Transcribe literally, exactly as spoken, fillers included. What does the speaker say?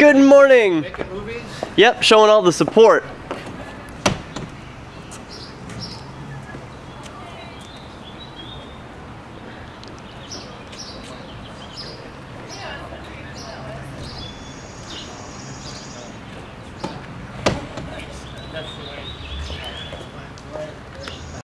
Good morning. Making movies? Yep, showing all the support.